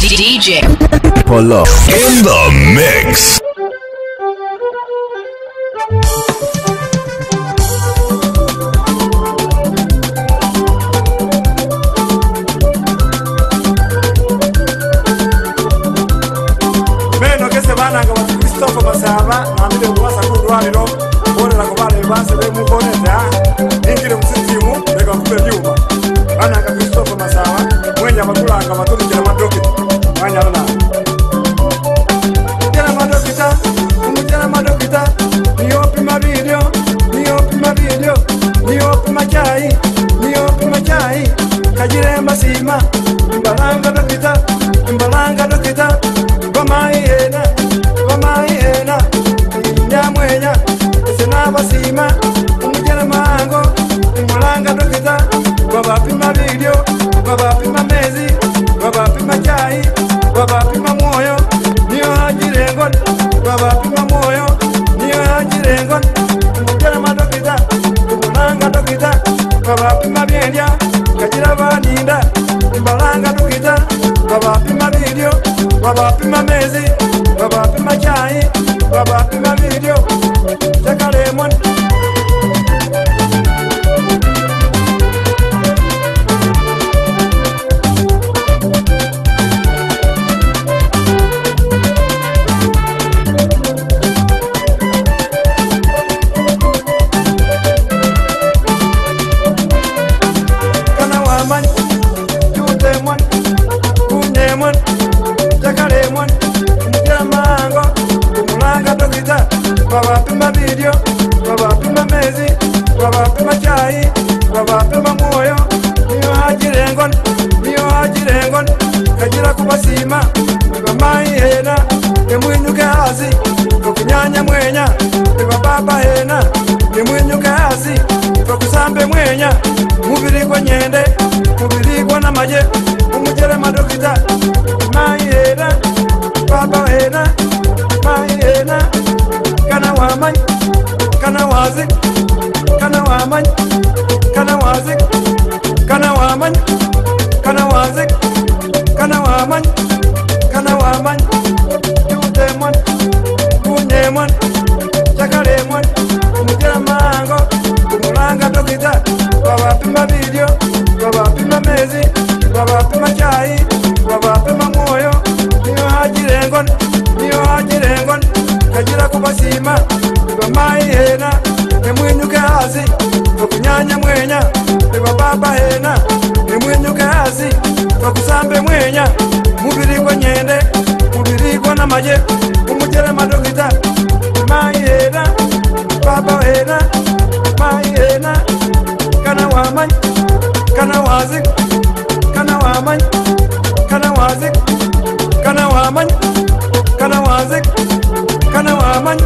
DJ Polo in the mix. Meno che se vanno anche a Cristoforo Masaba, ma mi devo passare con Dualino, ora la covale base per un po' di tempo, in che non si stimu, e con per Yuma. Vanno anche a Cristoforo Masaba, poi andiamo a Dulanca, ma tu non chiama Madocchi, ma andiamo là. Chiama Madocchita, come chiama Madocchita, io prima video, io prima chai, Kajire Masima, Imbalanga Dokita, Vamaina, Nyamwenya, Senaba Sima, Umjana Mango, Imbalanga Dokita, Baba Pima Video, Baba Pima Mezi, Baba Pima Chai, Baba Pima Moyo, Nio Hajirengon, Baba Pima Moyo, Nio Hajirengon, Umjana Dokita, Imbalanga Dokita, Baba Pima Bienja, Kajira Vaninda, Imbalanga Dokita, Baba Pima Video, Baba Pima Mezi, Baba Pima Chai, Baba Pima Video, Jakalemon. Kanawaman, Jutemon, Kunyemon, Jakalemon, Jamango, Kumulanga Dokita, Baba Pima Video, Baba Pima Mezi, Baba Pima Chai, Baba Pima Moyo, Nio Hajirengon, Kajira Kubasima, Baba Hena, Emwinyu Kazi, Kukunyanya Mwenya, Baba Hena, Emwinyu Kazi, Kukusambe Mwenya, Mubiri kwa Nyende, Mubiri kwa Namaje, Umujere Madokita, Hena, Baba Hena, Hena, Kana Waman, Kana Wazik, Kana Waman, Kana Wazik, Kana Waman, Kana Wazik, Kana Waman, Kana Waman, Jutemon, Kunyemon, Jakalemon, Umujera Mango, Kumulanga Dokita, Baba Pima Video, Baba Pima Mezi, Baba Pima Chai, Baba Pima Moyo, Nio Hajirengon, Kajira Kubasima, Baba Hena, Emwinyu Kazi, Kukunyanya Mwenya, Baba Hena, Emwinyu Kazi, Kukusambe Mwenya, Mubiri kwa Nyende, Mubiri kwa Namaje, Umujere Madokita, Hena, Baba Hena, Hena, Kana Waman, Kana Wazik, Kana Waman, Kana Wazik, Kana Waman, Kana Wazik, Kana Waman.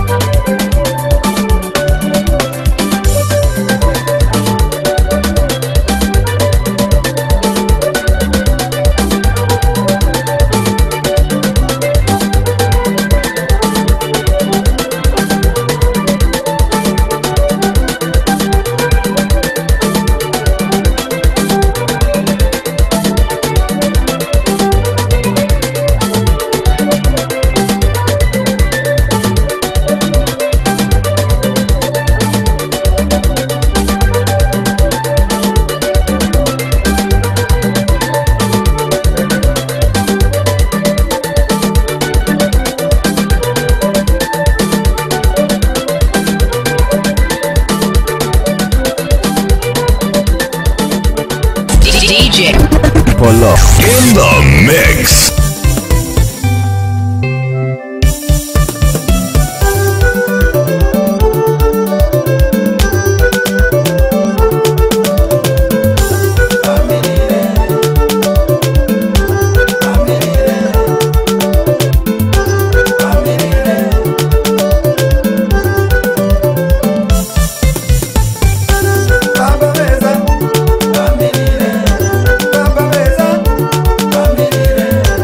DJ Polo in the mix. Baba Beza,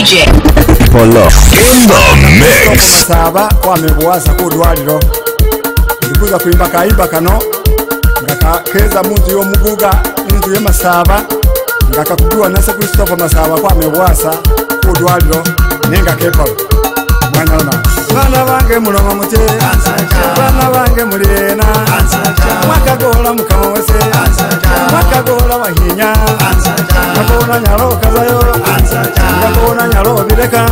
DJ Polo in the mix. Masaba wamebwasa kudwaliro ndikuza kuimba kaimba kano ngakakeza muntu yo muguga muntu ye Masaba ngakakudwa nasa Christopher Masaba kwamebwasa kudwaliro nenga kepa Bana bange muloma mute bana bange mulena mwakagola mukawese mwakagola wahinya mwakagola nyalo kazayo mwakagola nyalo bireka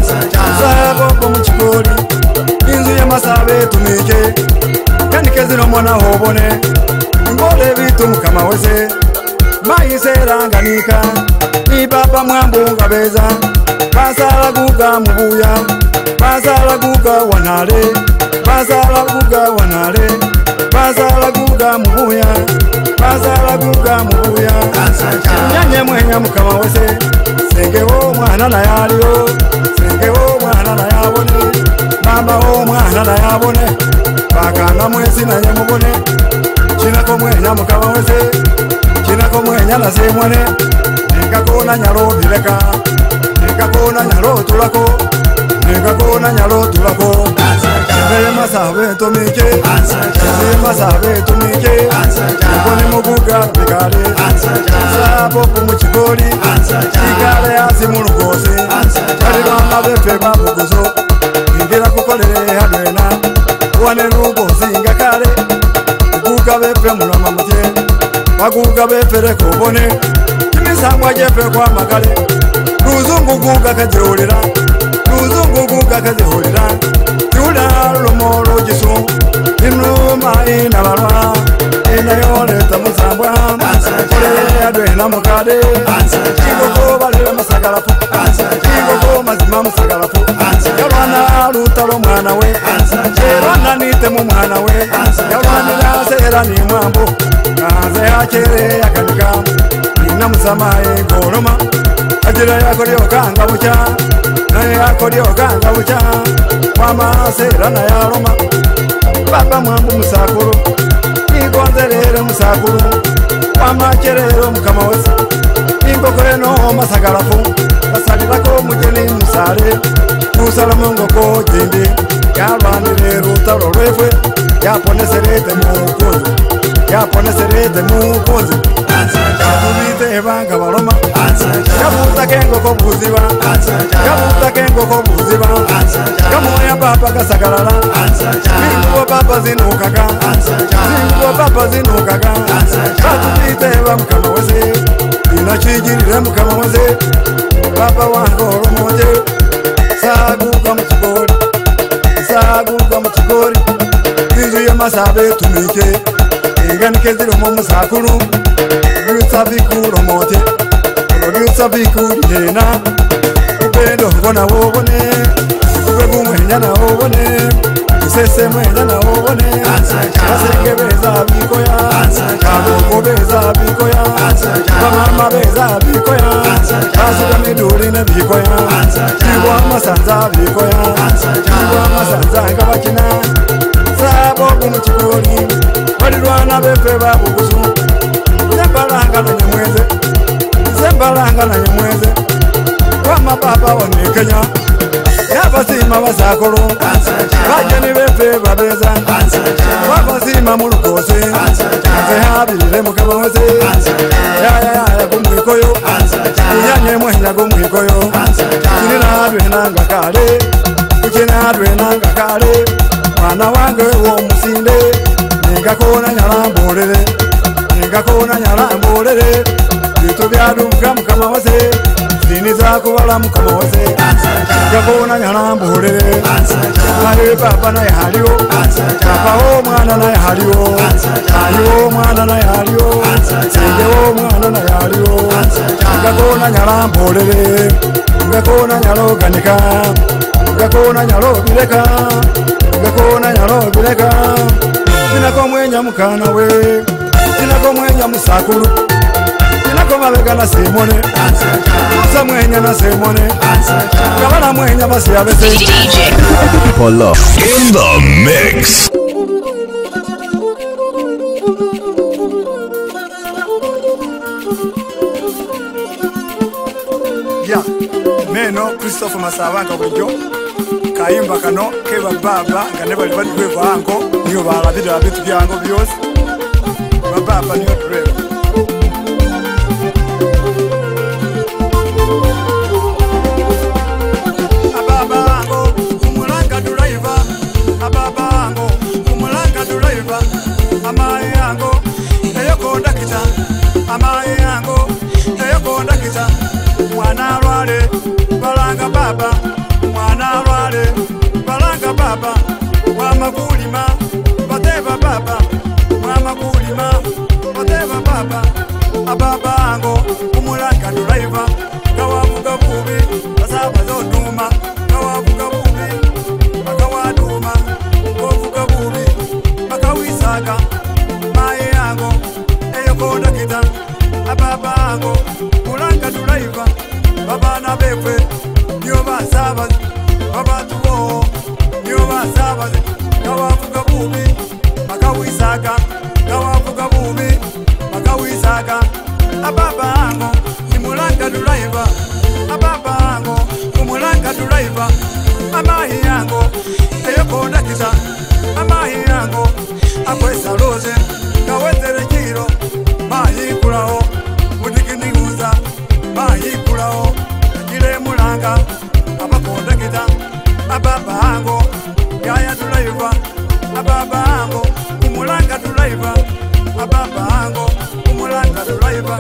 sabo muchikoli inzu ya Masabe tumike kanikezino mwana hobone ngole bitu mukamawese mayiseranganika ibaba mwambunga beza basala guga mubuya basala guga wanale basala guga wanale basala guga mubuya basala guga mubuya nyanye mwenya mukama wese sengewo mwana na yaliyo sengewo mwana na yabone mama wo mwana na yabone bakana mwezi na nyamubone chinako mwenya mukama wese chinako mwenya na semwane ngakona nyalo bileka ngakona nyalo tulako ngakona nyalo tulako Nebe Masabe tumike Nebe Masabe tumike Mbone muguga bigale Sabo kumuchigoli Bigale asi mulugosi Karibana bepe babuguzo Ingira kukolere hadwena Wane nugosi ngakale Muguga bepe mulama mute Waguga bepe rekobone Kimisangwa jepe kwa makale Ruzungu guga kajeulira Ruzungu guga kajeulira Tula lomoro jisu Inuma ina barwa Ina yore tamusambwa Kole adwena mukade Kiko balira masagarafu Kiko mazima musagarafu Yalwana lutalo mwana we Yalwana nitemu mwana we Yalwana nasera ni mwambo Kaze hachere yakanika Nina musamae goloma Ajira yako liyo kanga bucha Nae yako liyo kanga bucha Mama sera na ya Roma Baba mwambu musakuru Igonzerere musakuru Mama cherero mukama wese Ingokore no masagarafu Kasalirako mujeni musare Musala mungoko jindi Yalwanire rutaro rwefwe Yaponeserete mukunzi Yaponeserete mukunzi Katubite banga baloma Kabuta kengo ko buziba Kabuta kengo ko buziba Kamoya papa kasagalala Zinguwa papa zinukaga Zinguwa papa zinukaga Katubite ba mukama wese Inachijirire mukama wese Papa wango romote Saguga mchigori Saguga mchigori Inzu ya Masabe tumike Inganike ziro mo musakuru Ryutsa vikuro mote Ryutsa vikuri hena Upendo ngona wobone Ubebu mwenya na wobone Usese mwenya na wobone Kasenge beza bikoya Kaboko beza bikoya Kamama beza bikoya Kasuga miduri ne bikoya Kiwa masanza bikoya Kiwa masanza ngabakina Sabo kumuchikori Walirwana bepe babugusu Zembalanga na nyamweze Zembalanga na nyamweze Wama baba wanekenya Yabasima basakolo Bajeni bepe babeza Wabasima mulukose Kaze habirire mukaba wese Ya kumwikoyo Kuyanye mwenya kumwikoyo Kinina adwena ngakale Kukina adwena ngakale Mwana wange wo musinde Ngakona nyalambolere Ngakona nyalambolere Bito byaduka mukama wase Dini za kubala mukama wase Ngakona nyalambolere Mare papa na yahaliyo Papa o mwana na yahaliyo Ayo mwana na yahaliyo Senge o mwana na yahaliyo Ngakona nyalambolere Ngakona nyaloganika Ngakona nyalobireka Ngakona nyalobireka Tinako mwenya mukana we Tinako mwenya musakuru Tinako mabega na semone Musa mwenya na semone Kabana mwenya basi ya bese DJ Polo in the mix. Yeah Meno Christopher Masaba nga bujo kayimba kano keba baba nga ne bali badwe vango niyo balabira bitu byango byose baba niyo driver ababango kumulanga driver ababango kumulanga driver amaye yango eyokonda kita amaye yango eyokonda kita mwana lwale balanga baba mwana lwale balanga baba wamakulima bateba baba wamakulima bateba baba ababango kumulanga driver kawavuga bubi basaba zoduma kawavuga bubi bakawaduma kovuga bubi bakawisaga maye yango eyokonda kita ababango kulanga driver babana befe niyo basaba babatu bo niyo basaba kawavuga bubi bakawisaga kawavuga bubi bakawisaga ababango nimulanga driver ababango kumulanga driver amahi yango eyokonda kita amahi yango akwesa loze kawetele kiro mahi kulao mudikiniguza mahi kulao kile mulanga abakonda kita ababango yaya driver ababango kumulanga driver ababango kumulanga driver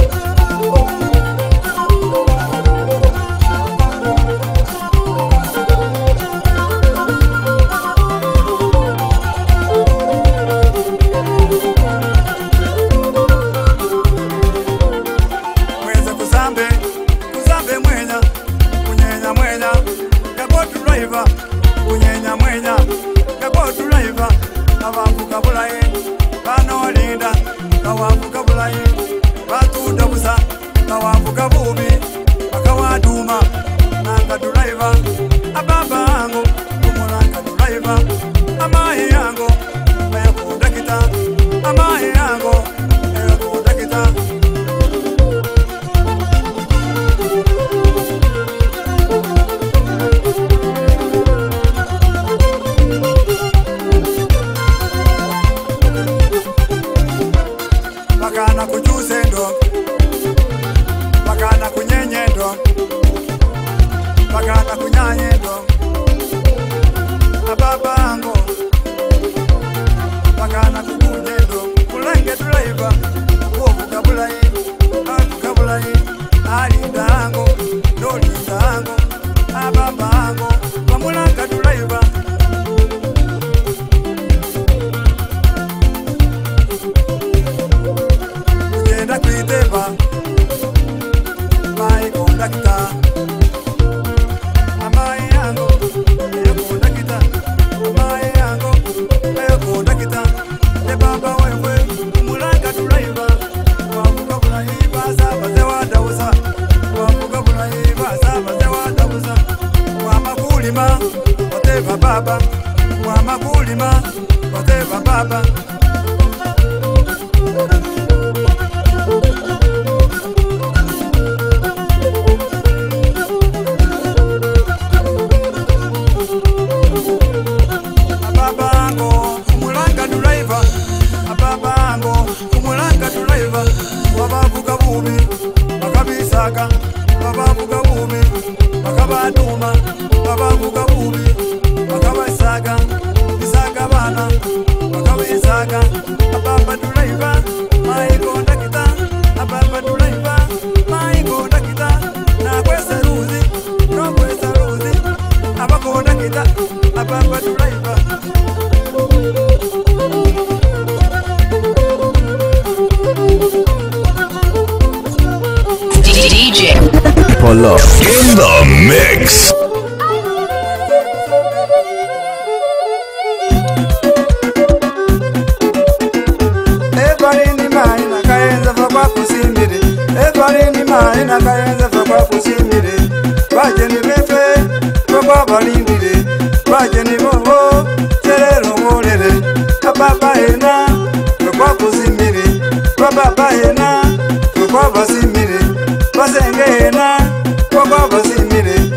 kunyenya mwenya kakotu driver abavuga bulaye banolinda kawavuga bulaye batuda busa kawavuga bubi bakawaduma nanga driver ababango kumulanga driver amahi yango ayakunda kita amahi yango ayakunda kita bakana kujuzendo bakana kunyenyendo bakana kunyanyendo ababango bakana kunyendo kulenge driver wovuga bulayi avuga bulayi alindango nolindango ababango bamulanga driver Kuiteba mai kondakta amai yango eyo kondakta amai yango eyo kondakta e baba wewe mulanga driver wavuga bulayi basaba zewadauza wavuga bulayi basaba zewadauza wamakulima bateba baba wamakulima bateba baba babavuga bubi bakabisaga babavuga bubi bakabaduma babavuga bubi bakabasaga bisaga bana bakabisaga ababa driver mai konda kita ababa driver mai konda kita na kwesa ruzi no kwesa ruzi abakonda kita ababa driver DJ Polo in the mix. Everybody mai na kaenza fa kusimire everybody mai na kaenza fa kusimire baje ni befe kwa balindire baje ni boho terero molere ababa ena kwa kusimire baba ena kwa basimire basenge ena kwa basimire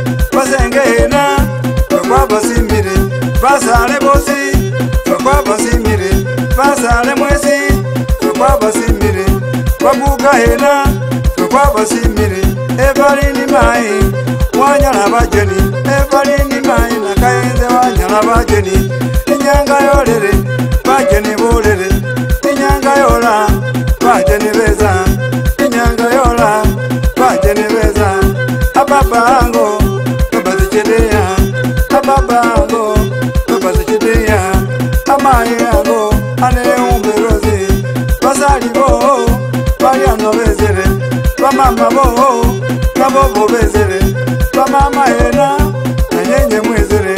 hena kwa basimire ebali ni mai wanyala bajeni ebali ni mai nakaenze wanyala bajeni inyanga yolere bajeni bolere inyanga yola bajeni beza inyanga yola bajeni beza ababango babazichedeya ababango babazichedeya amayango ane umberozi basali bo bayano bezere bamama bo nabo bezere bamama hena nanyenye mwezere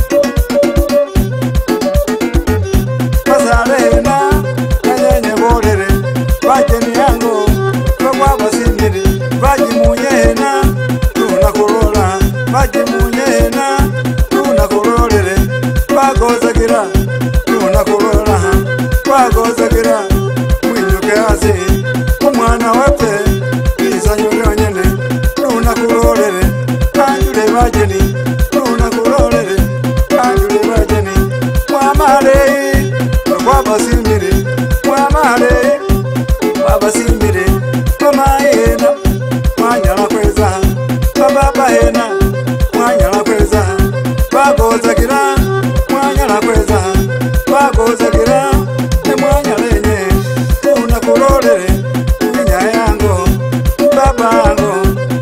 basale hena nanyenye bolere bajeni yango kwa basimire bajimunye hena tuna kurola bajimunye hena tuna kurolere bagozagira tuna kurola bagozagira mwinyuke hasi umwana wepe izanyure nyene tuna kurolere kanjure bajeni tuna kurolere kanjure bajeni mwamale kwa basimire mwamale kwa basimire mama hena mwanyala kweza baba hena mwanyala kweza bagozagira mwanyala kweza bagozagira nemwanyalenye tuna kurolere nya yango babango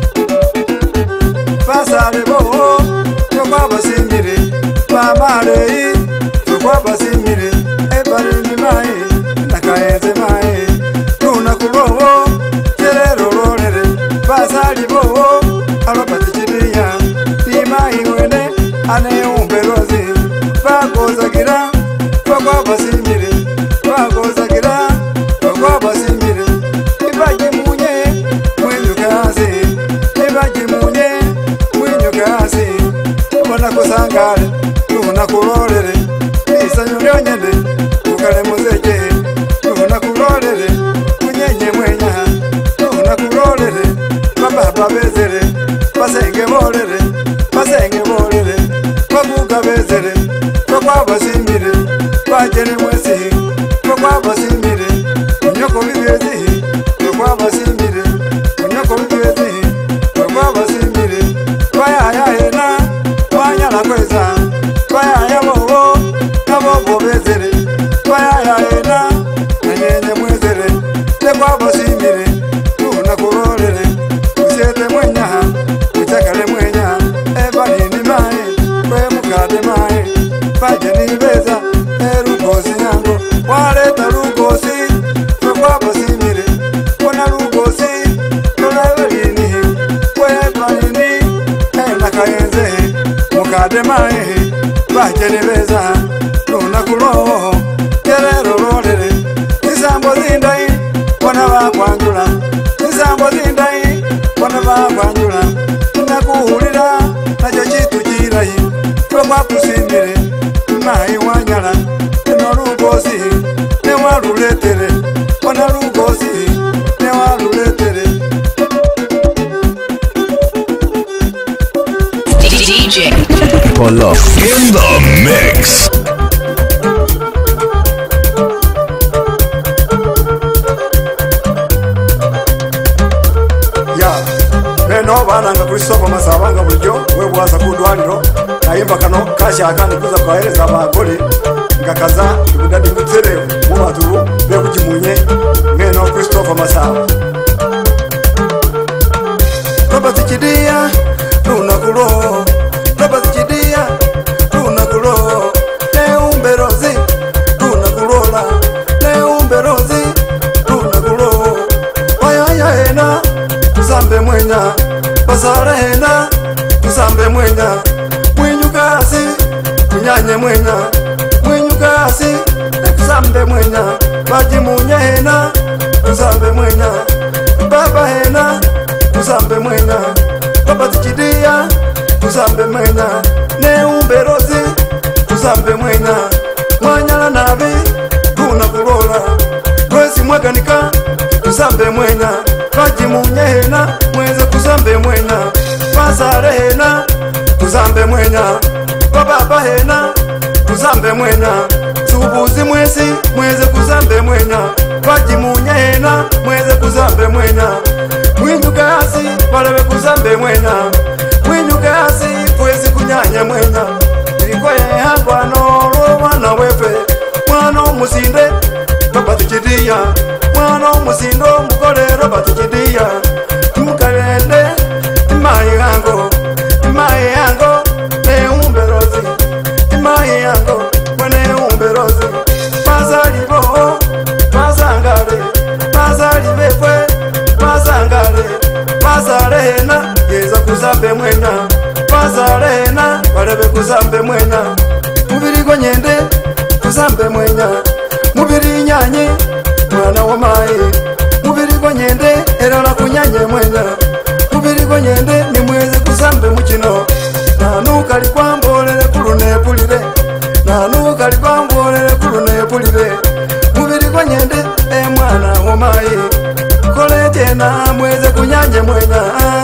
basale bo kwa basimire bamale kwa basimire ebali ni mai nakaenze mai tuna kuroho terero rolere basali bo alopatichidia ni mai wene ane umberozi bagozagira kwa basimire bagozagira kwa basimire ibaje munye mwenyukazi ibaje munye mwenyukazi bona kusangale tuna kurolere isanyure nyende ukale muzeke tuna kurolere munyenye mwenya tuna kurolere baba bezere basenge bolere babuga bezere kwa basimire bajene mwesi kwa basimire nyoko bibezi kwa basimire nyoko bibezi kwa basimire kwaya hena wanyala kweza kwaya bobo nabo bezere kwaya hena nanyenye mwezere kwa basimire tuna kurolere usiete mwenya uchakale mwenya ebali ni mai kwe mukade mai bajeni beza erugosi yango waleta rugosi kwa basimire kona rugosi tolawelini kwe balini nakaenze mukade mai bajeni beza tuna kuloho terero rolere isambo zindai kona bakwanjula isambo zindai kona bakwanjula nakuhulira nacho chitu chirayi kwa kusimire mai wanyala no rugosi ne waruletere kona rugosi ne waruletere DJ Polo in the mix. No bananga Christopher Masaba nga buljo webwaza kudwaliro ayimba kano kashaka ndikuza kwahereza abagore ngakaza ibudadi mutere mu baturu bekujimunye ngeno Christopher Masaba baba tikidia tuna kulo baba tikidia tuna kulo leumberozi tuna kulola leumberozi tuna kulo waya hena tusambe mwenya basara hena tusambe mwenya mwenyukasi tunyanye mwenya mwenyukasi tusambe mwenya bajimunye hena tusambe mwenya baba hena tusambe mwenya baba tikidia tusambe mwenya neumberozi tusambe mwenya mwanyala nabi tuna kulola kwesi mwaganika tusambe mwenya bajimunye hena mweze kusambe mwenya basare hena tusambe mwenya baba hena tusambe mwenya Tubuzi mwezi mweze kuzambe mwenya Wajimunyena mweze kuzambe mwenya Mwinyukasi walewe kuzambe mwenya Mwinyukasi kwezi kunyanya mwenya Ikwe hangwano mwana wefe Mwana musinde babati chidiya Mwana musindo mkolero bati chidiya Mukalende imayi yango ne umberozi imayi yango ne umberozi Mazalibo mazangale mazalibefwe mazangale mazalena yeza kuzambe mwena mazalena walebe kuzambe mwena mubiri gonyende kuzambe mwenya mubiri nyanye mwana wa mai mubiri gonyende erala kunyanye mwenya mubiri gonyende ni mweze kuzambe mukino nanu kali kwambolele kulune pulire nanu kali kwambolele kulune pulire mubiri gonyende mwana wa mai kole tena mweze kunyanye mwenya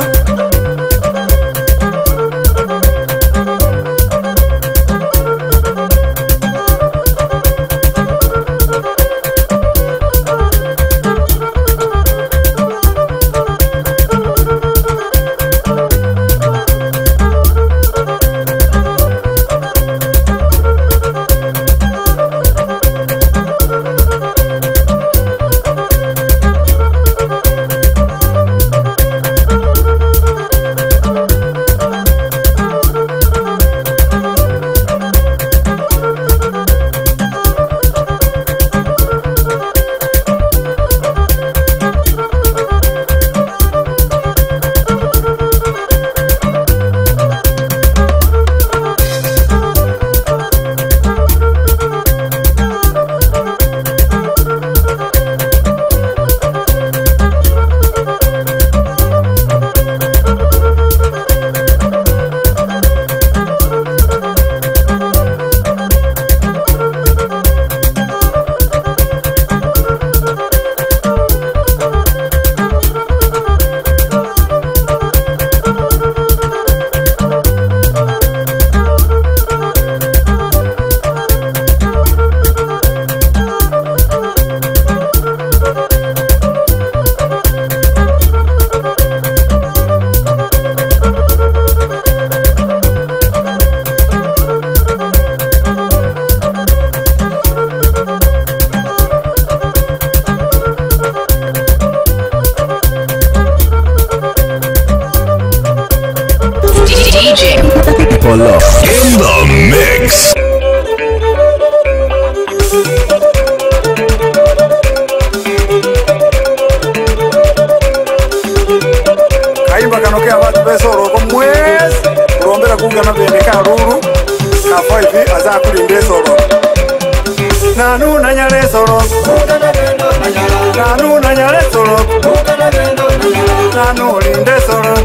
Polo in the mix. Kaimba kanokea watu besoro kwa mwezi urombera kungana bene karuru na 5 aza kulinde soro nanu nanyale soro nanu nanyale soro nanu linde soro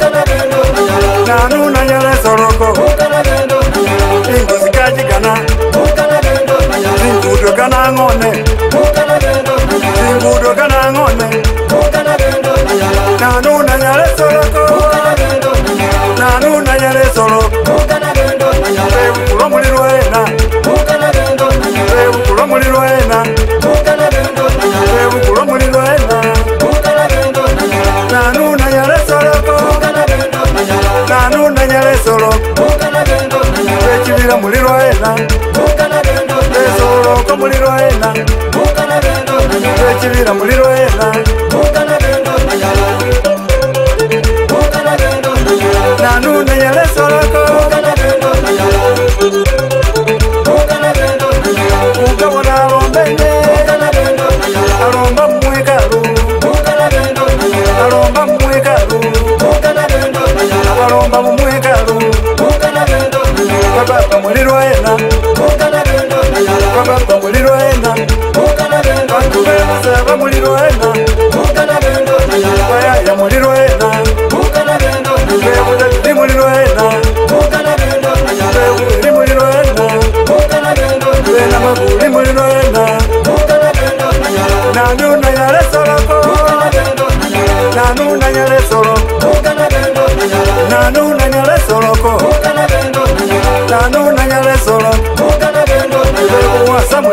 nanu nanyale soro ko inguzikaji kana ingudo kana ngone ingudo kana ngone nanu nanyale soro ko nanu nanyale soro kulo muliro ena kulo muliro ena kulo muliro ena nanu nanyale soro ko nanu nanyale soro chibira muliro ena soro ko muliro ena chibira muliro ena nanu nanyale soro ko ukabona rombene aromba mwekaru aromba mwekaru aromba mwekaru baba muliro ena baba muliro ena baba muliro ena baya muliro ena bebe muliro ena bebe muliro ena bebe mabuli muliro ena nanu nanyale soro ko nanu nanyale soro nanu nanyale soro ko nanu nanyale soro bebe wasa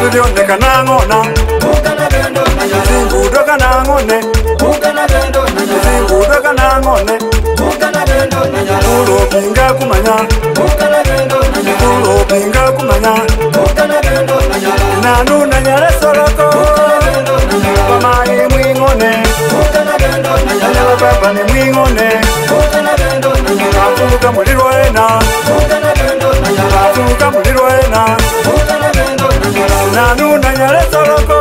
Tulionde kanangona Zingudo kanangone Zingudo kanangone Polo pinga kumanya Polo pinga kumanya Nanu nanyare soroko Pamai mwingone Nanyala papa ni mwingone Kafuka mulirwena Kafuka mulirwena Nanu nanyare soroko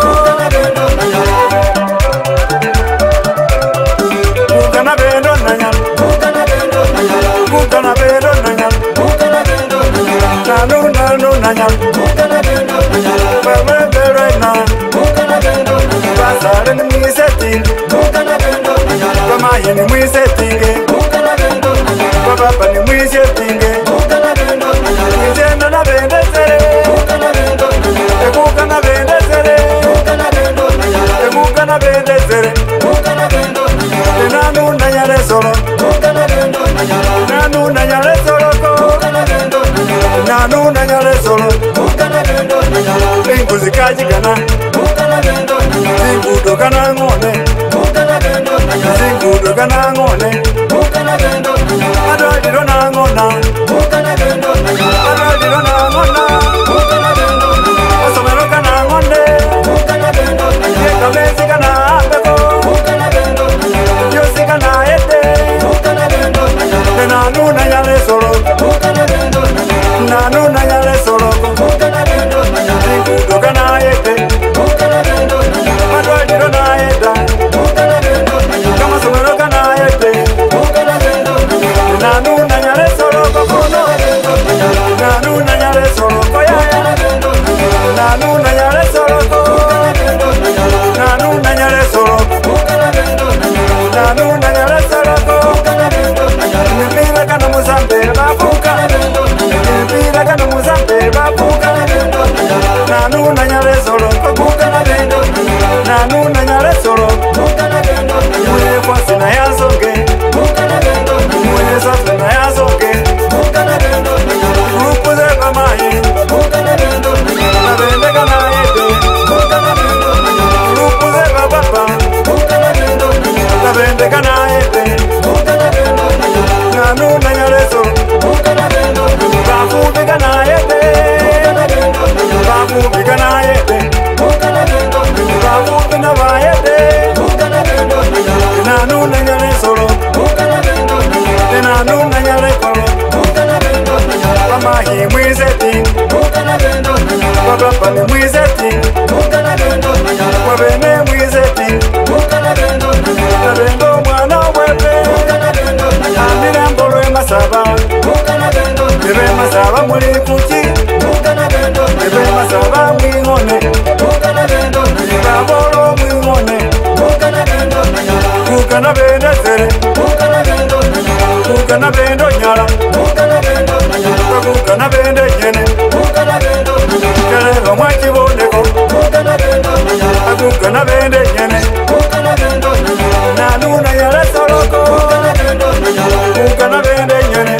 Kukana bendo nanyal Kukana bendo nanyal Nanu nanyal Bebe berena Basare ni mwiseting Bamaye ni mwisetinge Bababa ni mwisetinge Mwijena na bende sere Ekuka na bende sere Ekuka na bende sere Nanu nanyale solo Nanu nanyale solo Nanu nanyale solo Inguzi kaji kana Zingudo kana ngone Zingudo kana ngone Adadiro na ngona Adadiro na ngona Osomero kana ngone Yekamezi kana apeko Yosi kana ete Nanu nanyale solo Nanu nanyale solo Zingudo kana ete Adadiro na ete Kama somero kana ete Nanu nanyale solo kokono Nanu nanyale solo koyaya Nanu nanyale solo Nanu nanyale solo Nanu nanyale solo Nipira kana muzambe babuka Nipira kana muzambe babuka Nanu nanyale solo kobuka na bendo Nanu nanyale solo Mwenye kwasi na yazonge Mwenye sasa na yazonge Grupo de mamaye Na bende kana ete Grupo de bababa Na bende kana ete Nanu nanyale solo Bafubi kana ete Bafubi kana ete Bafubi na vaete Nanu nanyale solo Nanu nanyale kolo Mamahi mwizeti Bababa ni mwizeti Wabene mwizeti Nabendo mwana webe Amira mbolo Masaba Ebe Masaba muli kuchi Ebe Masaba mwingone Babolo mwingone Kukana bende sere Kukana bendo nyala Kukana bende jene Kalero mwachi boneko Kukana bende jene Nanu nanyale soloko Kukana bende jene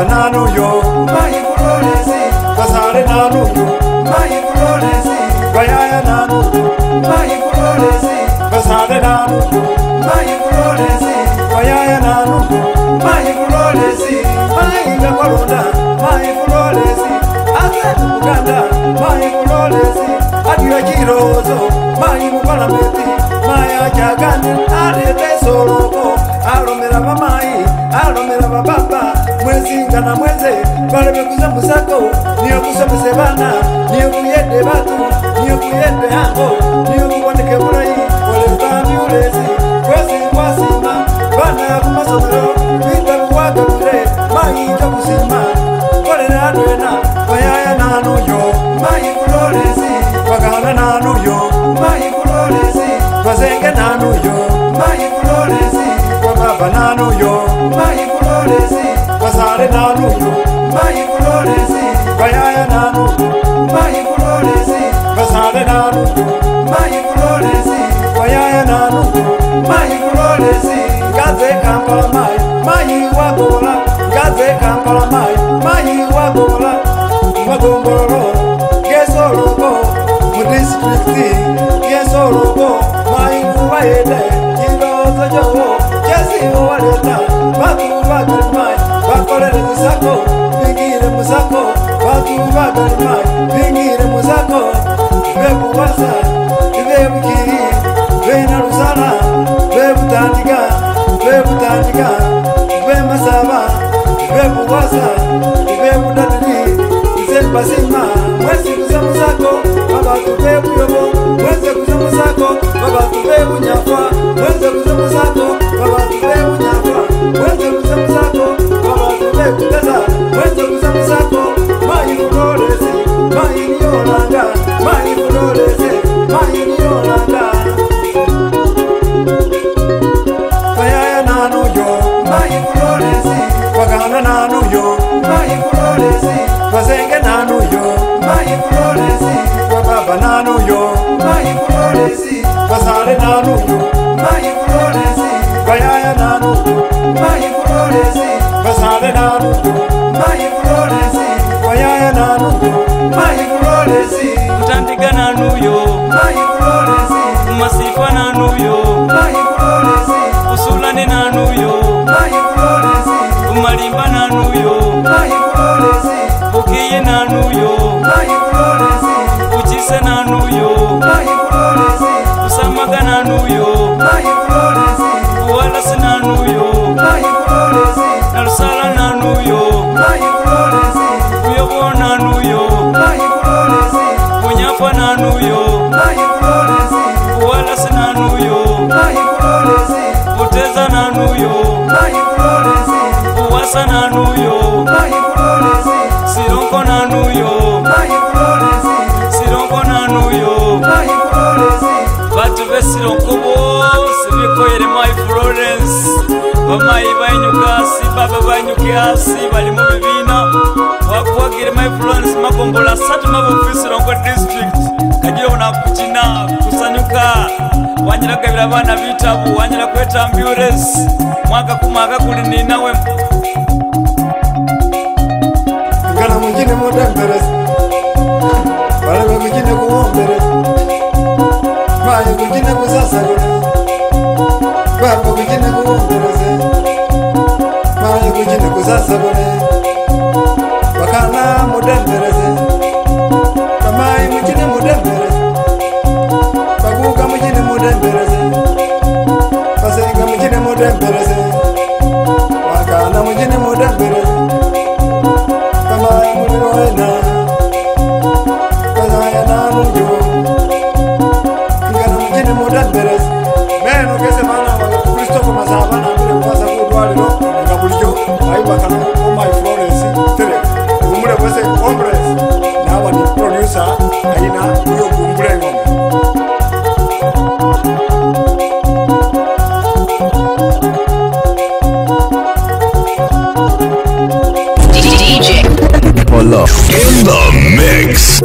nanu yo, mai Floresi, Basare nanu yo, mai Floresi, Bayaya nanu yo, mai Floresi, Basare nanu yo, mai Floresi, Bayaya nanu yo, mai Floresi, mai Gakolonda, mai Floresi, Azatu Uganda, mai Floresi, Adia Chirozo, mai Mupalameti, mai Ajagani, Arete Soroko, Alomera Mamai, Alomera Baba, Mwezinga na mweze, wale mekuza musako, niyo kusomese bana, niyo kuyende batu, niyo kuyende hango, niyo kuwaneke murai, wale mtambi ulezi, kwezi kwasima, bana ya kumasomero, vita buwaga mure, mai kusima, wale na adwena, bayaya nanu yo, mai Floresi, wagana nanu yo, mai Floresi, wazenge nanu yo, mai Floresi, wababa nanu yo, mai Floresi, Basare nanu yo, mai Floresi, Bayaya nanu yo, mai Floresi, Basare nanu yo, mai Floresi, Bayaya nanu yo, mai Floresi, Gaze Kampala mai Wagola, Gaze Kampala mai Wagola, Magongoro, Gesorogo, Mudistricti, Gesorogo, mai Uwaede, Jirozo Jowo, Jesi Uwadeta, Baku mai, Bakolele Musako, Bingire Musako, Baku mai, Bingire Musako, Bebu Wasa, Bebu Kiri, Bena Rusala, Bebu Tandiga, Bebu Masaba, Bebu Wasa, Bebu Dadri, Zemba Sima, Mwezi Kuzamusako, Baba Bebu Yobo, Mwezi Kuzamusako, Baba Bebu Nyafa, Mwezi Kuzamusako, Baba Bebu Nyafa, Mwezi Kuzamusako, Baba Bebu Gaza, Mwezi Kuzamusako, Mai Floresi, Mai Niolanga, Mai Floresi, Mai Niolanga. Bayaya nanu yo, Mai Floresi, Wagana nanu yo, Mai Floresi, Wazenge nanu yo, Mai Floresi, Wababa nanu yo, Mai Floresi, Basare nanu yo, Mai Floresi, Bayaya nanu yo, Mai Floresi, Basare nanu yo, Mai Floresi, Bayaya nanu yo, Mai Floresi, Mutandiga nanu yo, Mai Floresi, Masifa nanu yo, Mai Floresi, Usulani nanu yo, Mai Floresi, Umalimba nanu yo, Mai Floresi, Ukiye nanu yo, Mai Floresi, Uchise nanu yo, Mai Floresi, Usamaga nanu yo, Mai Floresi, Uwalasi nanu yo, Mai Floresi, Narusala nanu yo, Mai Floresi, Uyobo nanu yo, Mai Floresi, Unyafa nanu yo, Mai Floresi, Uwalasi nanu yo, Mai Floresi, Uteza nanu yo, Mai Floresi, Uwasa nanu yo, Mai Floresi, Sironko nanu yo, Mai Floresi, Sironko nanu yo, Mai Floresi, Batu be Sironko bose bikoyere Mai Florence, Bamayi banyukasi, baba banyukasi, bali mu bibina, wakuwagire Mai Florence makombola satu mabufi Sironko district, kajiyo unakukina, kusanyuka, wanyira gabira abana bitabu, wanyira kweta ambulance, mwaka kumaka kuli ninawe. Ngana mungine mudemberezi, wale mungine kuomberezi, maye mungine kuzasarure, baba mungine kuomberezi, maye mungine kuzasarure, wakana mudemberezi, kamaye mungine mudemberezi, baguga mungine mudemberezi, basenga mungine mudemberezi, wakana mungine mudemberezi. Kamaye muliroena, kazaya nanu yo, ngana mjini mudemberezi. Meno kese mana waka Kristo kwa Masaba na mbele kwasa kudwaliro, nga bulijo, aiba kano Mai Floresi, tere, umule kwese Congress, na hawa ni producer, aina uyo kumbule ngome. DJ Polo in the mix.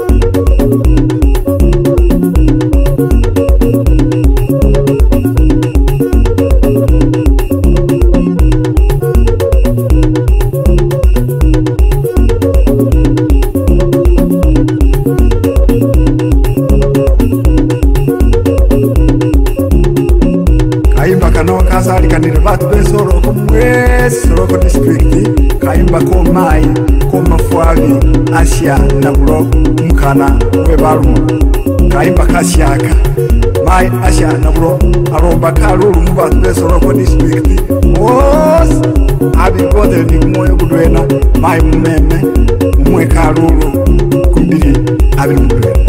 District Kaimba Komai Komafwali Asia Nabulo Mkana Webaru Kaimba Kasiaka Mai Asia Nabulo Aromba Karuru Muba Soroko District Was Abigode ni Moyo Budwena Mai Mumeme Mwe Karuru Kumbiri Abigudwena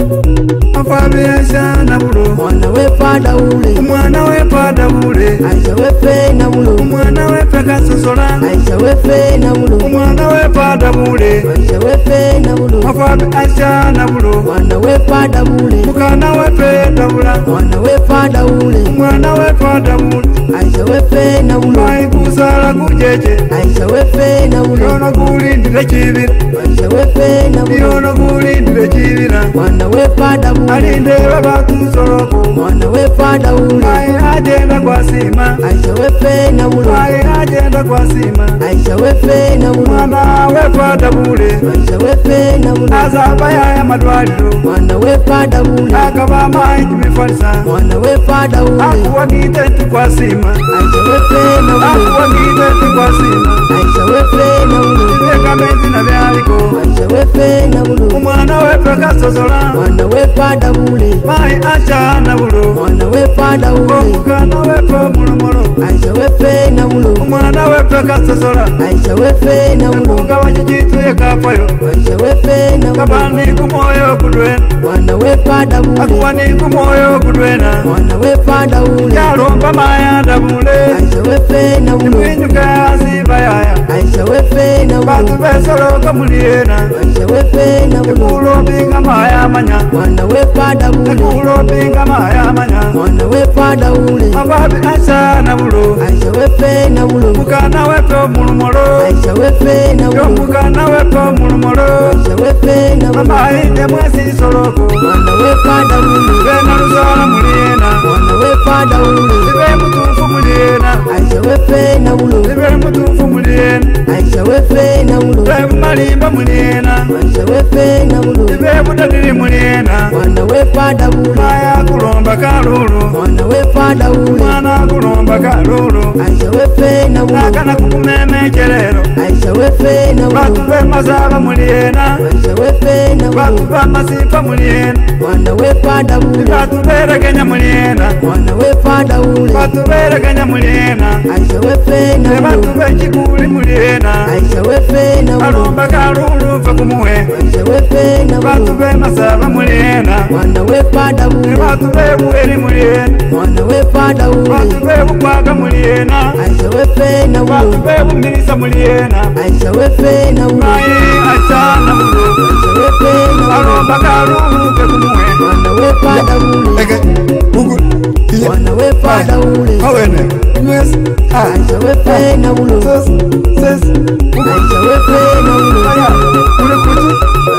Afabe Asia Nabulo Mwana wepa daule Mwana wepa daule Aisha wepe Nabulo Mwana wepa kasosola Aisha wepe Nabulo Mwana wepa daule Aisha wepe Nabulo Afabe Asia Nabulo Mwana wepa daule Mukana wepe daula Mwana wepa daule Mwana wepa daule Aisha wepe Nabulo Mai kusala kujeje Aisha wepe Nabulo Yona kulindile chibira Aisha wepe Nabulo Yona kulindile chibira Mwana wepa daule Alindele bakusoroko Mwana wepa daule Mai ajenda kwa sima Aisha wepe Nabulo Mai ajenda kwa sima Aisha wepe Nabulo Mwana wepa daule Aisha wepe Nabulo Azaba ya madwaliro Mwana wepa daule Akaba mai jimifalisa Mwana wepa daule Akuwa gite kwa sima Aisha wepe Nabulo Akuwa gite kwa sima Aisha wepe Nabulo Iveka mezi na vyaliko Aisha wepe Nabulo Mwana wepa kasosola Mwana wepa daule Mai Aisha Nabulo Mwana wepa daule Mukana wepa mulomolo Aisha wepe Nabulo Mwana wepa kasosola Aisha wepe Nabulo Nakunga wajijitu ya kapayo Aisha wepe Nabulo Kabani kumoyo kudwena Mwana wepa daule Akuwani kumoyo kudwena Mwana wepa daule Yalomba maya dabule Aisha wepe Nabulo Mwinyuka aziba yaya Aisha wepe Nabulo Batu besolo kamuliena Aisha wepe Nabulo Kulo binga maya manya Mwana wepa daule Kulo binga maya manya Mwana wepa daule Mababi Aisha Nabulo Aisha wepe Nabulo Mukana wepe mulumolo Aisha wepe Nabulo Mukana wepe mulumolo Aisha wepe Nabulo Mama inde mwesi soroko Mwana wepa daule Vena luzala muliena Mwana wepa daule Ibe mutufu muliena Aisha wepe Nabulo Ibe mutufu muliena Aisha wepe Nabulo Ibe malimba muliena Aisha wepe Nabulo Ibe mutadiri muliena Mwana wepa daule Maya kulomba kalulu Mwana wepa daule Mwana kulomba kalulu Aisha wepe Nabulo Nakana kukumeme chelero Aisha wepe Nabulo Batuwe Masaba muliena Aisha wepe Nabulo Batuwe Masipa muliena Mwana wepa daule Batuwe Kenya muliena Mwana wepa daule Batuwe Kenya muliena Aisha wepe Nabulo Batuwe Chikuli muliena Aisha wepe Nabulo Alomba kalulu fakumuwe Aisha wepe Nabulo Batuwe Masaba muliena Mwana wepa daule Batuwe Buheri muliena Mwana wepa daule Batuwe Bukwaga muliena Aisha wepe Nabulo Batuwe Bumirisa muliena Aisha wepe Nabulo Mai Aisha Nabulo Aisha wepe Nabulo Alomba kalulu fakumuwe Mwana wepa daule Ege Mungu Mwana wepa daule Hawene Yes Aisha wepe Nabulo Ses Aisha wepe Nabulo Aya Ule kutu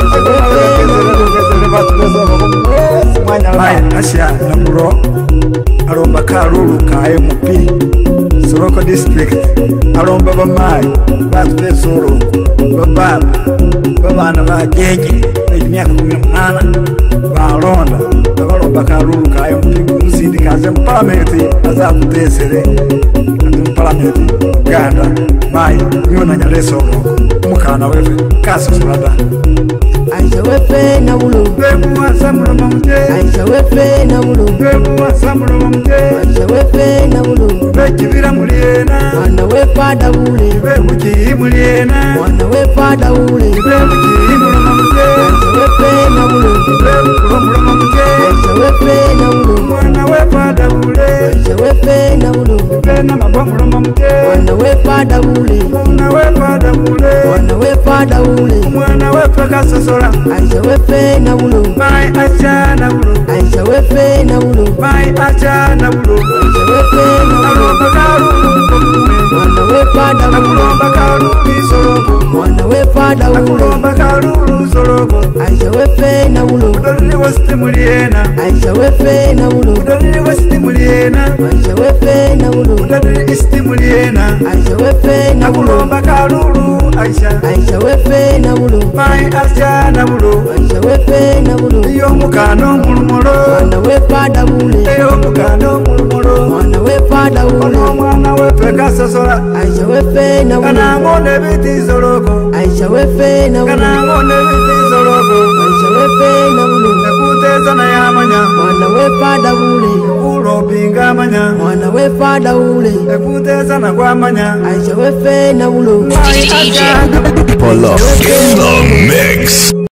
Mai Aisha Nabulo Alomba kalulu ka MP Soroko District Alomba bamai Batuwe Soroko Bababa Babana ba jeje Ejimiyaka 18 Balonda Alomba kalulu ka MP Musindi kaze mpalamenti Azakutesere Mpalamenti Ganda Mai Nyona nyale Soroko Mukana wewe Kaso surada Aisha wepe Nabulo Bebu wa samuro mamute Aisha wepe Nabulo Bebu wa samuro mamute Aisha wepe Nabulo Bekibira muliena Mwana wepa daule Bebu chi muliena Mwana wepa daule Bebu chi mamute Aisha wepe Nabulo Bebu kulomuro mamute Aisha wepe Nabulo Mwana wepa daule Aisha wepe Nabulo Bena mabomuro mamute Mwana wepa daule Mwana wepa daule Mwana wepa daule Mwana wepa kasosola Aisha wepe Nabulo Mai Aisha Nabulo Aisha wepe Nabulo Mai Aisha Nabulo Aisha wepe Nabulo Alomba kalulu Mwana wepa daule Alomba kalulu soroko Mwana wepa daule Alomba kalulu soroko Aisha wepe Nabulo Udolili wasiti muliena Aisha wepe Nabulo Udolili wasiti muliena Aisha wepe Nabulo Udolili isti muliena Aisha wepe Nabulo Alomba kalulu Aisha wefe na bulo Mai Aisha na bulo Aisha wefe na bulo Iyo mukano mulumolo Mwana wefa da bule Iyo mukano mulumolo Mwana wefa da bule Mwana wefe kasosola Aisha wefe na bulo Kana ngone biti zoloko Aisha wefe na bulo Kana ngone biti zoloko Aisha wefe na bulo Ekuteza na yamanya Mwana wefa da bule Ulo pinga manya Mwana wefa da bule Ekuteza na kwa manya Aisha wefe na bulo Polo in the mix.